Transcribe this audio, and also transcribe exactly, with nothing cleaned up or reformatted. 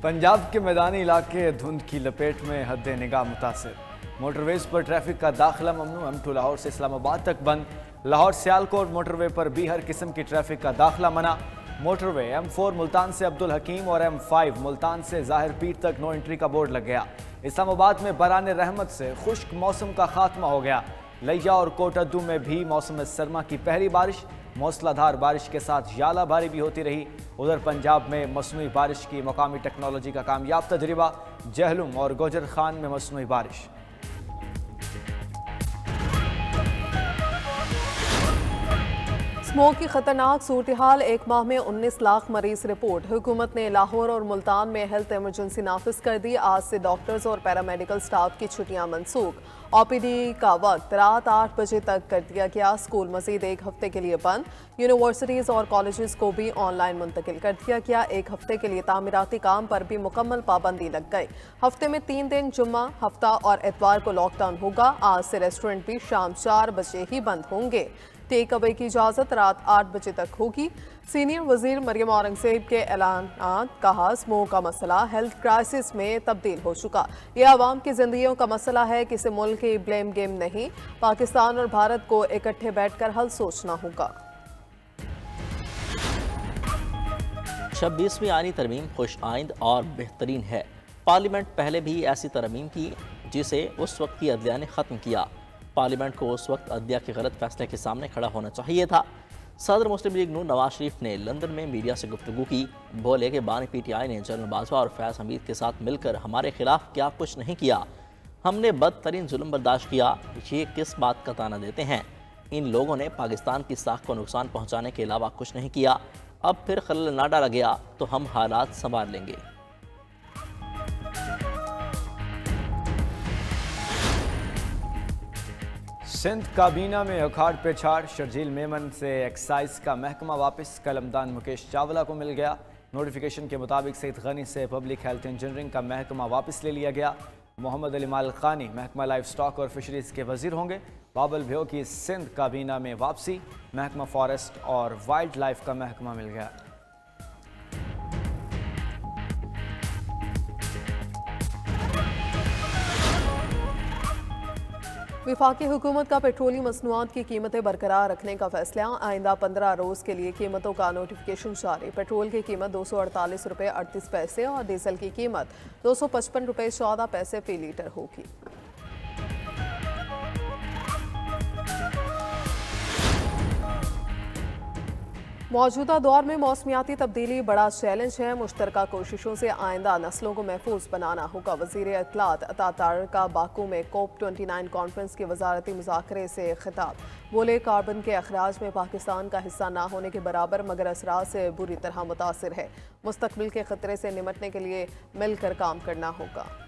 पंजाब के मैदानी इलाके धुंध की लपेट में हद निगाह मुतासिर। मोटरवेज पर ट्रैफिक का दाखिला ममनू। एम टू लाहौर से इस्लामाबाद तक बंद। लाहौर सियालकोट मोटरवे पर भी हर किस्म की ट्रैफिक का दाखिला मना। मोटरवे एम फोर मुल्तान से अब्दुल हकीम और एम फाइव मुल्तान से जाहिर पीर तक नो एंट्री का बोर्ड लग गया। इस्लामाबाद में बरान रहमत से खुश्क मौसम का खात्मा हो गया। लिया और कोटद्दू में भी मौसम सरमा की पहली बारिश। मौसलाधार बारिश के साथ याला बारी भी होती रही। उधर पंजाब में मसनूई बारिश की मकामी टेक्नोलॉजी का कामयाब तजर्बा। जहलुम और गोजर खान में मसनूई बारिश। स्मोक की खतरनाक सूरत हाल। एक माह में उन्नीस लाख मरीज रिपोर्ट। हुकूमत ने लाहौर और मुल्तान में हेल्थ इमरजेंसी नाफिज कर दी। आज से डॉक्टर्स और पैरामेडिकल स्टाफ की छुट्टियां मनसूख। ओपीडी का वक्त रात आठ बजे तक कर दिया गया। स्कूल मजीद एक हफ्ते के लिए बंद। यूनिवर्सिटीज़ और कॉलेजेस को भी ऑनलाइन मुंतकिल कर दिया गया। एक हफ्ते के लिए तामीराती काम पर भी मुकम्मल पाबंदी लग गई। हफ्ते में तीन दिन जुम्मा, हफ्ता और एतवार को लॉकडाउन होगा। आज से रेस्टोरेंट भी शाम चार बजे ही बंद होंगे। टेक अवे की इजाज़त रात आठ बजे तक होगी। सीनियर वजीर मरियम औरंगजेब के ऐलान। कहा, स्मोक का मसला हेल्थ क्राइसिस में तब्दील हो चुका। यह आवाम की जिंदगियों का मसला है, किसी मुल्क की ब्लेम गेम नहीं। पाकिस्तान और भारत को इकट्ठे बैठकर हल सोचना होगा। छब्बीसवीं आईनी तरमीम खुश आइंद और बेहतरीन है। पार्लियामेंट पहले भी ऐसी तरमीम की जिसे उस वक्त की अदलिया ने ख़त्म किया। पार्लियामेंट को उस वक्त अदलिया के गलत फैसले के सामने खड़ा होना चाहिए था। सदर मुस्लिम लीग नून नवाज शरीफ ने लंदन में मीडिया से गुफ्तगू की। बोले कि बानी पी टी आई ने जनरल बाजवा और फैज़ हमीद के साथ मिलकर हमारे खिलाफ क्या कुछ नहीं किया। हमने बदतरीन जुल्म बर्दाश्त किया। ये किस बात का ताना देते हैं। इन लोगों ने पाकिस्तान की साख को नुकसान पहुँचाने के अलावा कुछ नहीं किया। अब फिर खलल ना डाला गया तो हम हालात संभाल लेंगे। सिंध काबीना में अखाड़ पे छाड़। शर्जील मेमन से एक्साइज का महकमा वापस। कलमदान मुकेश चावला को मिल गया। नोटिफिकेशन के मुताबिक सईद गनी से पब्लिक हेल्थ इंजीनियरिंग का महकमा वापस ले लिया गया। मोहम्मद अली मालखानी महकमा लाइफ स्टॉक और फिशरीज के वजीर होंगे। बाबल भ्यो की सिंध काबीना में वापसी। महकमा फॉरेस्ट और वाइल्ड लाइफ का महकमा मिल गया। विफाकी हुकूमत का पेट्रोलियम मसनूआत की कीमतें बरकरार रखने का फैसला। आइंदा पंद्रह रोज़ के लिए कीमतों का नोटिफिकेशन जारी। पेट्रोल की कीमत दो सौ अड़तालीस रुपये अड़तीस पैसे और डीजल की कीमत दो सौ पचपन रुपये चौदह पैसे फी लीटर होगी। मौजूदा दौर में मौसमियाती तब्दीली बड़ा चैलेंज है। मुश्तरका कोशिशों से आइंदा नस्लों को महफूज बनाना होगा। वज़ीर इत्तलात अता तारका बाकू में कोप ट्वेंटी नाइन कॉन्फ्रेंस के वजारती मुज़ाकरे से खिताब। बोले, कार्बन के अखराज में पाकिस्तान का हिस्सा ना होने के बराबर मगर असरात से बुरी तरह मुतासिर है। मुस्तकबिल के खतरे से निमटने के लिए मिलकर काम करना होगा।